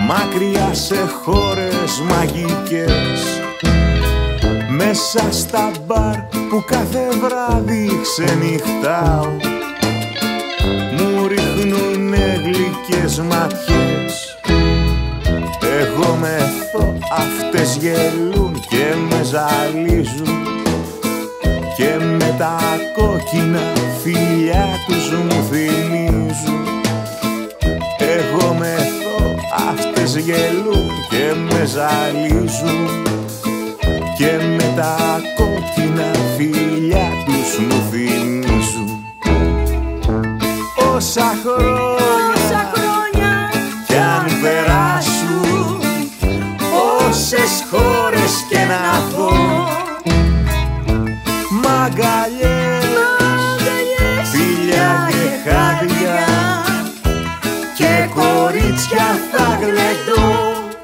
μακριά σε χώρες μαγικές, μέσα στα μπαρ που κάθε βράδυ ξενυχτάω, μου ρίχνουνε γλυκές ματιές. Εγώ μεθώ, αυτές γελούν και με ζαλίζουν, και με τα κόκκινα φιλιά τους μου θυμίζουν. Εγώ μεθώ, αυτές γελούν και με ζαλίζουν, και με τα κόκκινα φιλιά τους μου θυμίζουν. Όσα χρόνια κι αν περάσουν, όσες χώρες και να δω, μαγκαλιές, φιλιά και χάδια και κορίτσια θα γλεντώ.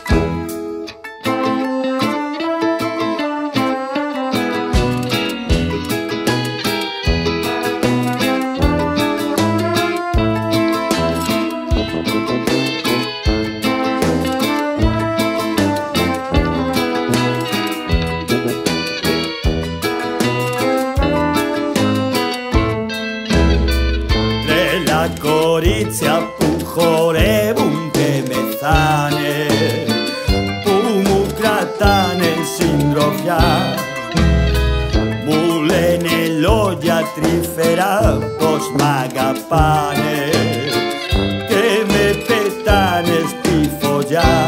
Κορίτσια που χορεύουν και μεθάνε, που μου κρατάνε συντροφιά, μου λένε λόγια τρυφερά πως μ' αγαπάνε και με πετάνε στη φωτιά.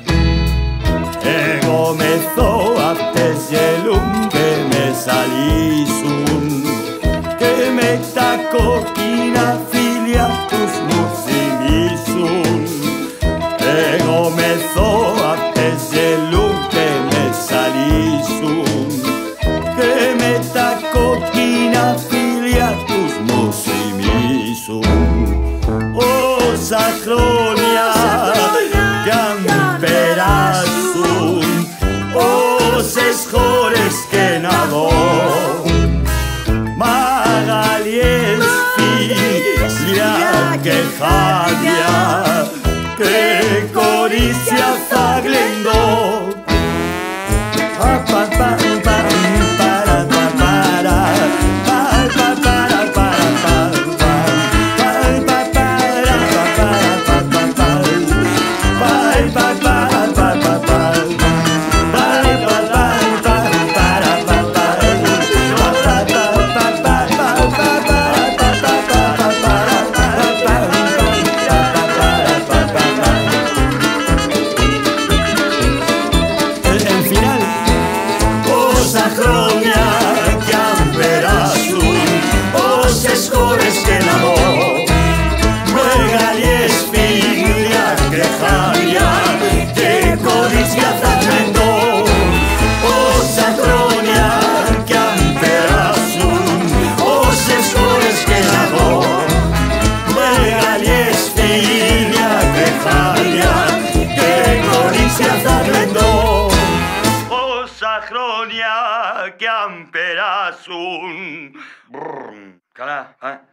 Εγώ μεθώ, αυτές γελούν και με ζαλίζουν, και με τα κόκκινα φιλιά τους μου θυμίζουν. Εγώ μεθώ, αυτές γελούν και με ζαλίζουν, και με τα κόκκινα φιλιά τους μου θυμίζουν. Όσα χρόνια κι αν περάσουν, όσες χώρες και να δω, μαγαλιές, φιλιά και χάδια και κορίτσια θα γλεντώ. Όσα χρόνια κι αν περάσουν, όσες χώρες και να δω, μεγαλιές, φιλιά και χάδια και κορίτσια θα γλεντώ. Όσα χρόνια κι αν περάσουν, όσες χώρες και να δω, μεγαλιές, φιλιά και χάδια και κορίτσια θα γλεντώ. Όσα χρόνια κι αν περάσουν. Καλά,